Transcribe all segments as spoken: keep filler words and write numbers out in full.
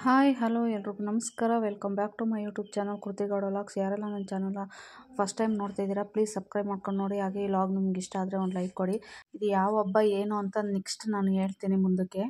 Hi hello ಎಲ್ರಿಗೂ ನಮಸ್ಕಾರ. Welcome back to my YouTube channel Kriti Gowda vlogs. ಯಾರೆಲ್ಲ ನನ್ನ ಚಾನಲ್ನ ಫಸ್ಟ್ ಟೈಮ್ ನೋಡ್ತಾ ಇದ್ದೀರಾ ಪ್ಲೀಸ್ ಸಬ್ಸ್ಕ್ರೈಬ್ ಮಾಡ್ಕೊಂಡು ನೋಡಿ. ಹಾಗೆ ಈ ವ್ಲಾಗ್ ನಿಮ್ಗೆ ಇಷ್ಟ ಆದರೆ ಒಂದು ಲೈಕ್ ಕೊಡಿ. ಇದು ಯಾವ ಹಬ್ಬ ಏನು ಅಂತ ನೆಕ್ಸ್ಟ್ ನಾನು ಹೇಳ್ತೀನಿ ಮುಂದಕ್ಕೆ.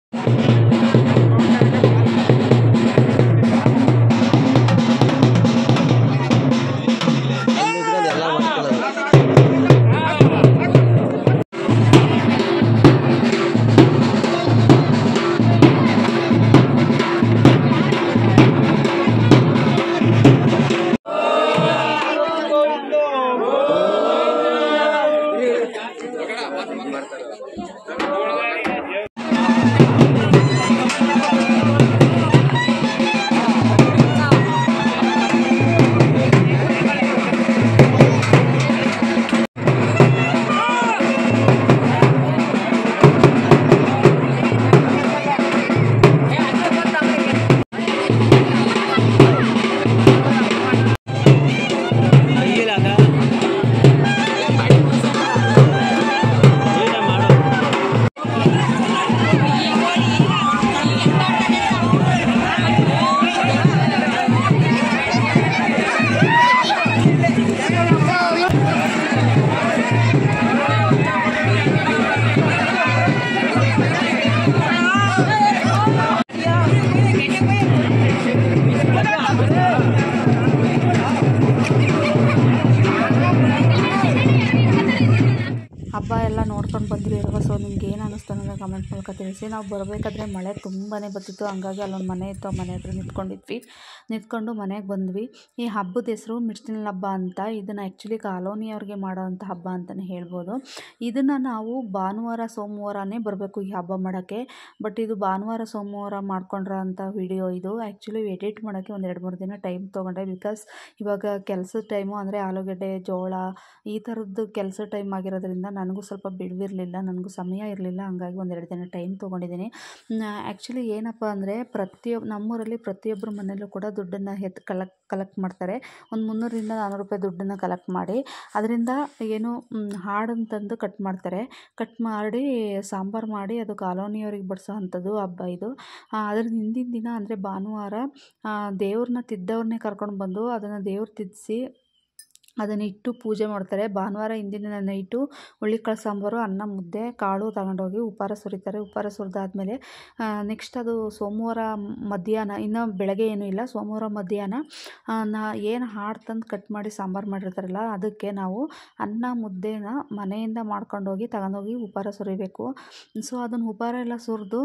ಹಬ್ಬ ಎಲ್ಲ ನೋಡ್ಕೊಂಡು ಬಂದ್ರಿ ಅಲ್ವಾ. ಸೊ ನಿಮ್ಗೆ ಏನು ಅನ್ನಿಸ್ತು ಅನ್ನೋದು ಕಮೆಂಟ್ ಮೂಲಕ ತಿಳಿಸಿ. ನಾವು ಬರಬೇಕಾದ್ರೆ ಮಳೆ ತುಂಬಾ ಬರ್ತಿತ್ತು, ಹಂಗಾಗಿ ಅಲ್ಲೊಂದು ಮನೆ ಇತ್ತು, ಆ ಮನೆ ಹತ್ರ ನಿಂತ್ಕೊಂಡಿದ್ವಿ. ನಿಂತ್ಕೊಂಡು ಮನೆಗೆ ಬಂದ್ವಿ. ಈ ಹಬ್ಬದ ಹೆಸರು ಮಿಡ್ಸಿನ ಹಬ್ಬ ಅಂತ. ಇದನ್ನು ಆ್ಯಕ್ಚುಲಿ ಕಾಲೋನಿಯವ್ರಿಗೆ ಮಾಡೋವಂಥ ಹಬ್ಬ ಅಂತಲೇ ಹೇಳ್ಬೋದು. ಇದನ್ನು ನಾವು ಭಾನುವಾರ ಸೋಮವಾರನೇ ಬರಬೇಕು ಈ ಹಬ್ಬ ಮಾಡೋಕ್ಕೆ. ಬಟ್ ಇದು ಭಾನುವಾರ ಸೋಮವಾರ ಮಾಡ್ಕೊಂಡ್ರೋ ಅಂಥ ವಿಡಿಯೋ ಇದು. ಆ್ಯಕ್ಚುಲಿ ಎಡಿಟ್ ಮಾಡೋಕ್ಕೆ ಒಂದು ಎರಡು ಮೂರು ದಿನ ಟೈಮ್ ತೊಗೊಂಡೆ. ಬಿಕಾಸ್ ಇವಾಗ ಕೆಲಸದ ಟೈಮು ಅಂದರೆ ಆಲೂಗಡ್ಡೆ ಜೋಳ ಈ ಥರದ್ದು ಕೆಲಸ ಟೈಮ್ ಆಗಿರೋದ್ರಿಂದ ನನಗೂ ಸ್ವಲ್ಪ ಬಿಡುವಿರಲಿಲ್ಲ, ನನಗೂ ಸಮಯ ಇರಲಿಲ್ಲ. ಹಂಗಾಗಿ ಒಂದೆರಡು ದಿನ ಟೈಮ್ ತೊಗೊಂಡಿದ್ದೀನಿ. ಆ್ಯಕ್ಚುಲಿ ಏನಪ್ಪ ಅಂದರೆ ಪ್ರತಿಯೊಬ್ಬ ನಮ್ಮೂರಲ್ಲಿ ಪ್ರತಿಯೊಬ್ಬರ ಮನೆಯಲ್ಲೂ ಕೂಡ ದುಡ್ಡನ್ನು ಎತ್ತು ಕಲೆಕ್ಟ್ ಕಲೆಕ್ಟ್ ಮಾಡ್ತಾರೆ. ಒಂದು ಮುನ್ನೂರರಿಂದ ನಾನ್ನೂರು ರೂಪಾಯಿ ದುಡ್ಡನ್ನು ಕಲೆಕ್ಟ್ ಮಾಡಿ ಅದರಿಂದ ಏನು ಹಾಡನ್ನು ತಂದು ಕಟ್ ಮಾಡ್ತಾರೆ. ಕಟ್ ಮಾಡಿ ಸಾಂಬಾರು ಮಾಡಿ ಅದು ಕಾಲೋನಿಯವ್ರಿಗೆ ಬಡಿಸೋ ಅಂಥದ್ದು ಹಬ್ಬ ಇದು. ಅದ್ರ ಹಿಂದಿನ ದಿನ ಅಂದರೆ ಭಾನುವಾರ ದೇವ್ರನ್ನ ತಿದ್ದವ್ರನ್ನೇ ಕರ್ಕೊಂಡು ಬಂದು ಅದನ್ನು ದೇವ್ರು ತಿದ್ದಿಸಿ ಅದನ್ನು ಇಟ್ಟು ಪೂಜೆ ಮಾಡ್ತಾರೆ. ಭಾನುವಾರ ಹಿಂದಿನ ನೈಟು ಹುಳ್ಳಿಕಾಳು ಸಾಂಬಾರು, ಅನ್ನ, ಮುದ್ದೆ, ಕಾಳು ತಗೊಂಡೋಗಿ ಉಪಹಾರ ಸುರಿತಾರೆ. ಉಪಹಾರ ಸುರಿದಾದ್ಮೇಲೆ ನೆಕ್ಸ್ಟ್ ಅದು ಸೋಮವಾರ ಮಧ್ಯಾಹ್ನ, ಇನ್ನೂ ಬೆಳಗ್ಗೆ ಏನೂ ಇಲ್ಲ, ಸೋಮವಾರ ಮಧ್ಯಾಹ್ನ ನಾ ಏನು ಹಾಡು ತಂದು ಕಟ್ ಮಾಡಿ ಸಾಂಬಾರು ಮಾಡಿರ್ತಾರಲ್ಲ ಅದಕ್ಕೆ ನಾವು ಅನ್ನ ಮುದ್ದೆನ ಮನೆಯಿಂದ ಮಾಡ್ಕೊಂಡೋಗಿ ತಗೊಂಡೋಗಿ ಉಪಹಾರ ಸುರಿಬೇಕು. ಸೊ ಅದನ್ನು ಉಪಹಾರ ಎಲ್ಲ ಸುರಿದು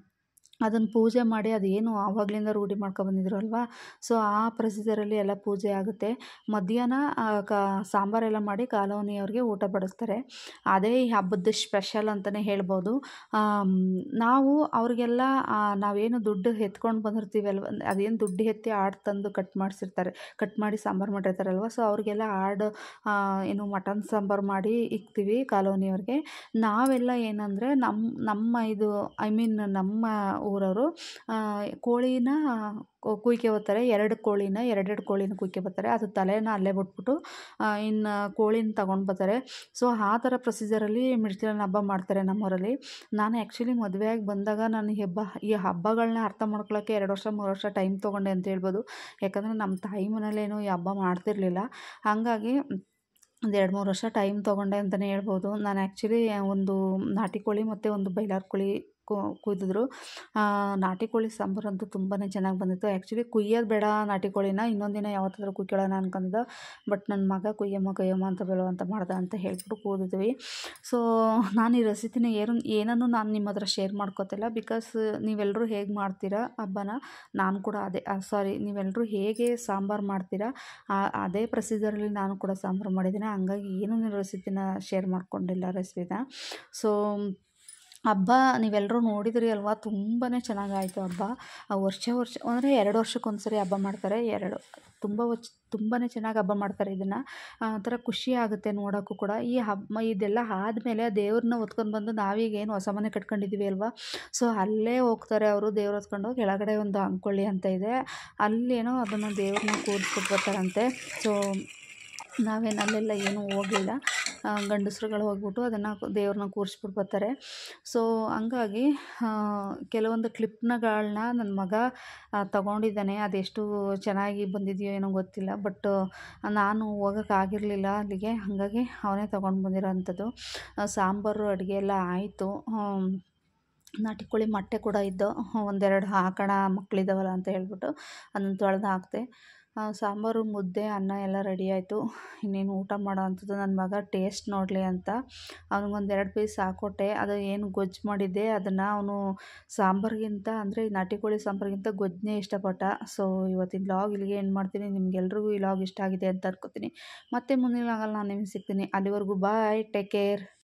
ಅದನ್ನು ಪೂಜೆ ಮಾಡಿ ಅದೇನು ಆವಾಗಲಿಂದ ರೂಢಿ ಮಾಡ್ಕೊಬಂದಿದ್ರು ಅಲ್ವಾ. ಸೊ ಆ ಪ್ರೊಸೀಜರಲ್ಲಿ ಎಲ್ಲ ಪೂಜೆ ಆಗುತ್ತೆ. ಮಧ್ಯಾಹ್ನ ಕ ಸಾಂಬಾರೆಲ್ಲ ಮಾಡಿ ಕಾಲೋನಿಯವ್ರಿಗೆ ಊಟ ಬಡಿಸ್ತಾರೆ. ಅದೇ ಈ ಹಬ್ಬದ ಸ್ಪೆಷಲ್ ಅಂತಲೇ ಹೇಳ್ಬೋದು. ನಾವು ಅವ್ರಿಗೆಲ್ಲ ನಾವೇನು ದುಡ್ಡು ಎತ್ಕೊಂಡು ಬಂದಿರ್ತೀವಿ ಅಲ್ವ, ಅದೇನು ದುಡ್ಡು ಎತ್ತಿ ಆಡು ತಂದು ಕಟ್ ಮಾಡಿಸಿರ್ತಾರೆ, ಕಟ್ ಮಾಡಿ ಸಾಂಬಾರು ಮಾಡಿರ್ತಾರಲ್ವ. ಸೊ ಅವ್ರಿಗೆಲ್ಲ ಆಡು ಏನು ಮಟನ್ ಸಾಂಬಾರು ಮಾಡಿ ಇಕ್ತೀವಿ ಕಾಲೋನಿಯವ್ರಿಗೆ. ನಾವೆಲ್ಲ ಏನಂದರೆ ನಮ್ಮ ನಮ್ಮ ಇದು ಐ ಮೀನ್ ನಮ್ಮ ಊರವರು ಕೋಳಿನ ಕುಯ್ಕೆ ಬರ್ತಾರೆ. ಎರಡು ಕೋಳಿನ ಎರಡೆರಡು ಕೋಳಿನ ಕುಯ್ಕೆ ಬರ್ತಾರೆ. ಅದು ತಲೆನ ಅಲ್ಲೇ ಬಿಟ್ಬಿಟ್ಟು ಇನ್ನು ಕೋಳಿನ ತಗೊಂಡು ಬರ್ತಾರೆ. ಸೊ ಆ ಥರ ಪ್ರೊಸೀಜರಲ್ಲಿ ಮಿಡ್ಸಿನ ಹಬ್ಬ ಮಾಡ್ತಾರೆ ನಮ್ಮೂರಲ್ಲಿ. ನಾನು ಆ್ಯಕ್ಚುಲಿ ಮದುವೆಯಾಗಿ ಬಂದಾಗ ನಾನು ಈ ಹಬ್ಬ ಈ ಹಬ್ಬಗಳನ್ನ ಅರ್ಥ ಮಾಡ್ಕೊಳ್ಳೋಕ್ಕೆ ಎರಡು ವರ್ಷ ಮೂರು ವರ್ಷ ಟೈಮ್ ತೊಗೊಂಡೆ ಅಂತ ಹೇಳ್ಬೋದು. ಯಾಕಂದರೆ ನಮ್ಮ ತಾಯಿ ಮನೇಲೇನು ಈ ಹಬ್ಬ ಮಾಡ್ತಿರ್ಲಿಲ್ಲ. ಹಾಗಾಗಿ ಒಂದು ಎರಡು ಮೂರು ವರ್ಷ ಟೈಮ್ ತೊಗೊಂಡೆ ಅಂತಲೇ ಹೇಳ್ಬೋದು. ನಾನು ಆ್ಯಕ್ಚುಲಿ ಒಂದು ನಾಟಿ ಕೋಳಿ ಮತ್ತು ಒಂದು ಬೈಲಾರ್ ಕೋಳಿ ಕುಯ್ದಿದ್ರು. ನಾಟಿ ಕೋಳಿ ಸಾಂಬಾರು ಅಂತೂ ತುಂಬಾ ಚೆನ್ನಾಗಿ ಬಂದಿತ್ತು. ಆ್ಯಕ್ಚುಲಿ ಕುಯ್ಯೋದು ಬೇಡ ನಾಟಿ ಕೋಳಿನ, ಇನ್ನೊಂದಿನ ಯಾವತ್ತಾದ್ರೂ ಕುಯ್ಕೊಳ್ಳೋಣ ಅನ್ಕೊಂಡಿದ್ದೆ. ಬಟ್ ನನ್ನ ಮಗ ಕುಯ್ಯಮ್ಮ ಕುಯ್ಯಮ್ಮ ಅಂತ ಬೀಳುವಂತ ಮಾಡ್ದೆ ಅಂತ ಹೇಳ್ಬಿಟ್ಟು ಕೂದಿದ್ವಿ. ಸೊ ನಾನು ಈ ರೆಸಿಪಿನ ಏನು ಏನನ್ನು ನಾನು ನಿಮ್ಮ ಹತ್ರ ಶೇರ್ ಮಾಡ್ಕೋತಿಲ್ಲ. ಬಿಕಾಸ್ ನೀವೆಲ್ಲರೂ ಹೇಗೆ ಮಾಡ್ತೀರಾ ಹಬ್ಬನ ನಾನು ಕೂಡ ಅದೇ ಸಾರಿ ನೀವೆಲ್ಲರೂ ಹೇಗೆ ಸಾಂಬಾರು ಮಾಡ್ತೀರಾ ಅದೇ ಪ್ರೊಸೀಜರಲ್ಲಿ ನಾನು ಕೂಡ ಸಾಂಬಾರು ಮಾಡಿದ್ದೀನಿ. ಹಂಗಾಗಿ ಏನೂ ರೆಸಿಪಿನ ಶೇರ್ ಮಾಡ್ಕೊಂಡಿಲ್ಲ ರೆಸಿಪಿನ. ಸೊ ಹಬ್ಬ ನೀವೆಲ್ಲರೂ ನೋಡಿದ್ರಿ ಅಲ್ವಾ, ತುಂಬಾ ಚೆನ್ನಾಗಾಯಿತು ಹಬ್ಬ. ವರ್ಷ ವರ್ಷ ಅಂದರೆ ಎರಡು ವರ್ಷಕ್ಕೊಂದು ಸರಿ ಹಬ್ಬ ಮಾಡ್ತಾರೆ. ಎರಡು ತುಂಬ ವಚ್ ತುಂಬಾ ಚೆನ್ನಾಗಿ ಹಬ್ಬ ಮಾಡ್ತಾರೆ. ಇದನ್ನು ಒಂಥರ ಖುಷಿ ಆಗುತ್ತೆ ನೋಡೋಕ್ಕೂ ಕೂಡ. ಈ ಹಬ್ಬ ಇದೆಲ್ಲ ಆದಮೇಲೆ ದೇವ್ರನ್ನ ಹೊತ್ಕೊಂಡು ಬಂದು ನಾವೀಗ ಏನು ಹೊಸ ಮನೆ ಕಟ್ಕೊಂಡಿದ್ದೀವಿ ಅಲ್ವಾ, ಸೊ ಅಲ್ಲೇ ಹೋಗ್ತಾರೆ ಅವರು. ದೇವ್ರು ಹೊತ್ಕೊಂಡು ಕೆಳಗಡೆ ಒಂದು ಅಂಕೊಳ್ಳಿ ಅಂತ ಇದೆ, ಅಲ್ಲೇನೋ ಅದನ್ನು ದೇವ್ರನ್ನ ಕೂರಿಸ್ಬಿಟ್ಟು ಬರ್ತಾರಂತೆ. ಸೊ ನಾವೇನು ಅಲ್ಲೆಲ್ಲ ಏನೂ ಹೋಗಲಿಲ್ಲ. ಗಂಡಸ್ರುಗಳು ಹೋಗ್ಬಿಟ್ಟು ಅದನ್ನು ದೇವ್ರನ್ನ ಕೂರಿಸ್ಬಿಟ್ಟು ಬರ್ತಾರೆ. ಸೊ ಹಂಗಾಗಿ ಕೆಲವೊಂದು ಕ್ಲಿಪ್ನಗಳನ್ನ ನನ್ನ ಮಗ ತಗೊಂಡಿದ್ದಾನೆ. ಅದೆಷ್ಟು ಚೆನ್ನಾಗಿ ಬಂದಿದೆಯೋ ಏನೋ ಗೊತ್ತಿಲ್ಲ, ಬಟ್ ನಾನು ಹೋಗೋಕ್ಕಾಗಿರಲಿಲ್ಲ ಅಲ್ಲಿಗೆ, ಹಾಗಾಗಿ ಅವನೇ ತೊಗೊಂಡು ಬಂದಿರೋ ಅಂಥದ್ದು. ಸಾಂಬಾರು ಅಡುಗೆ ಎಲ್ಲ ಆಯಿತು. ನಾಟಿ ಕೋಳಿ ಮೊಟ್ಟೆ ಕೂಡ ಇದ್ದು ಒಂದೆರಡು ಹಾಕೋಣ ಮಕ್ಕಳಿದ್ದಾವಲ್ಲ ಅಂತ ಹೇಳ್ಬಿಟ್ಟು ಅದನ್ನು ತೊಳೆದು ಹಾಕಿದೆ. ಸಾಂಬಾರು, ಮುದ್ದೆ, ಅನ್ನ ಎಲ್ಲ ರೆಡಿ ಆಯಿತು. ಇನ್ನೇನು ಊಟ ಮಾಡೋ ಅಂಥದ್ದು. ನನ್ನ ಮಗ ಟೇಸ್ಟ್ ನೋಡಲಿ ಅಂತ ಅವನಿಗೊಂದೆರಡು ಪೀಸ್ ಹಾಕ್ಕೊಟ್ಟೆ. ಅದು ಏನು ಗೊಜ್ಜು ಮಾಡಿದ್ದೆ ಅದನ್ನು ಅವನು ಸಾಂಬಾರಿಗಿಂತ ಅಂದರೆ ನಾಟಿ ಕೋಳಿ ಸಾಂಬಾರಿಗಿಂತ ಗೊಜ್ಜನ್ನೇ ಇಷ್ಟಪಟ್ಟ. ಸೊ ಇವತ್ತಿನ ವ್ಲಾಗ್ ಇಲ್ಲಿಗೆ ಏನು ಮಾಡ್ತೀನಿ. ನಿಮ್ಗೆಲ್ರಿಗೂ ಈ ವ್ಲಾಗ್ ಇಷ್ಟ ಆಗಿದೆ ಅಂತ ಅನ್ಕೋತೀನಿ. ಮತ್ತೆ ಮುಂದಿನ ವ್ಲಾಗಲ್ಲಿ ನಾನು ನಿಮಗೆ ಸಿಗ್ತೀನಿ. ಅಲ್ಲಿವರೆಗೂ ಬಾಯ್, ಟೇಕ್ ಕೇರ್.